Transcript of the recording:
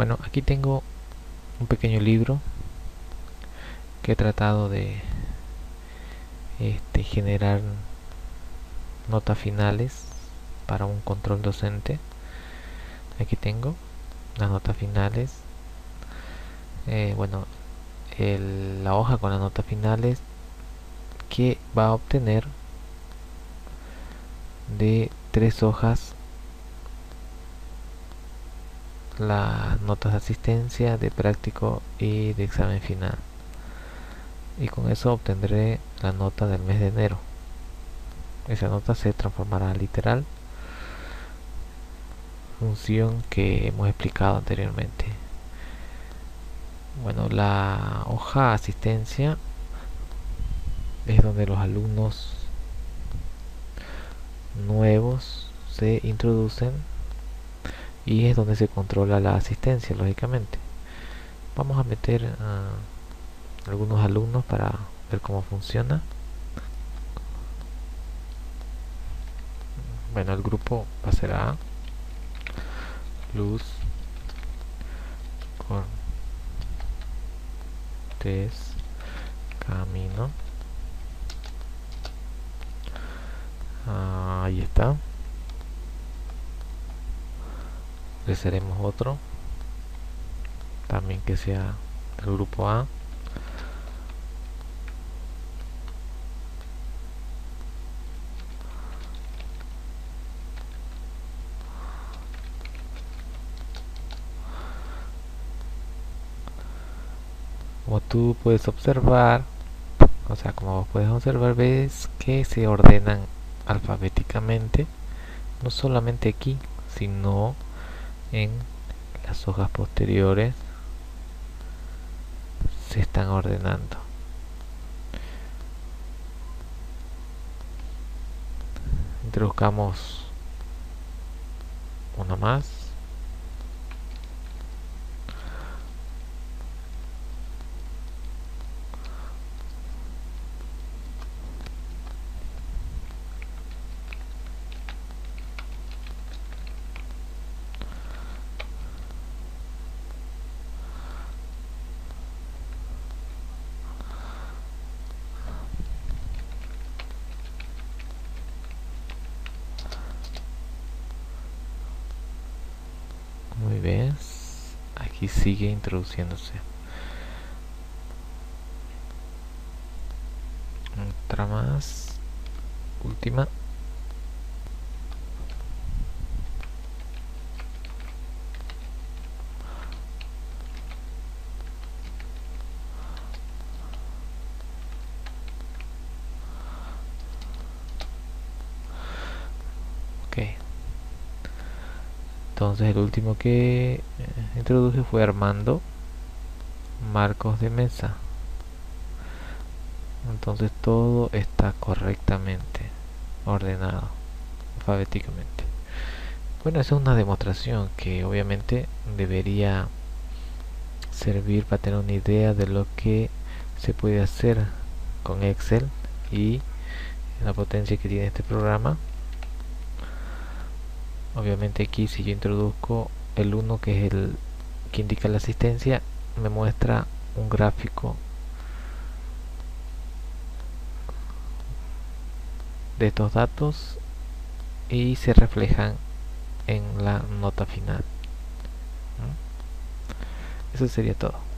Bueno, aquí tengo un pequeño libro que he tratado de generar notas finales para un control docente. Aquí tengo las notas finales. Bueno, la hoja con las notas finales que va a obtener de 3 hojas las notas de asistencia, de práctico y de examen final. Y con eso obtendré la nota del mes de enero. Esa nota se transformará a literal, función que hemos explicado anteriormente. Bueno, la hoja asistencia es donde los alumnos nuevos se introducen y es donde se controla la asistencia, lógicamente. Vamos a meter algunos alumnos para ver cómo funciona. Bueno, el grupo pasará Luz, Cortés, Camino. Ahí está. Le seremos otro también que sea del grupo A. Como tú puedes observar, como puedes observar, ves que se ordenan alfabéticamente, no solamente aquí, sino en las hojas posteriores se están ordenando. Introduzcamos una más. Muy bien, aquí sigue introduciéndose. Otra más, última. Ok, entonces el último que introduje fue Armando Marcos de Mesa. Entonces todo está correctamente ordenado alfabéticamente. Bueno, esa es una demostración que obviamente debería servir para tener una idea de lo que se puede hacer con Excel y la potencia que tiene este programa. Obviamente aquí si yo introduzco el 1, que es el que indica la asistencia, me muestra un gráfico de estos datos y se reflejan en la nota final. Eso sería todo.